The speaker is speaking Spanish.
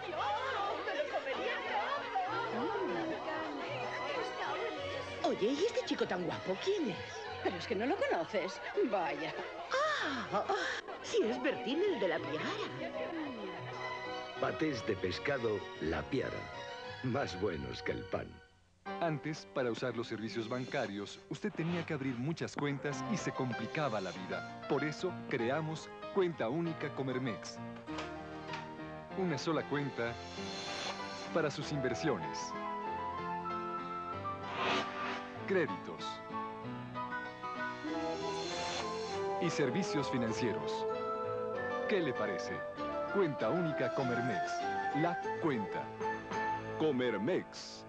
Oye, ¿y este chico tan guapo quién es? Pero es que no lo conoces. Vaya. ¡Ah! Sí, es Bertín, el de la piara. Patés de pescado La Piara. Más buenos que el pan. Antes, para usar los servicios bancarios, usted tenía que abrir muchas cuentas y se complicaba la vida. Por eso, creamos Cuenta Única Comermex. Una sola cuenta para sus inversiones, créditos y servicios financieros. ¿Qué le parece? Cuenta Única Comermex. La cuenta. Comermex.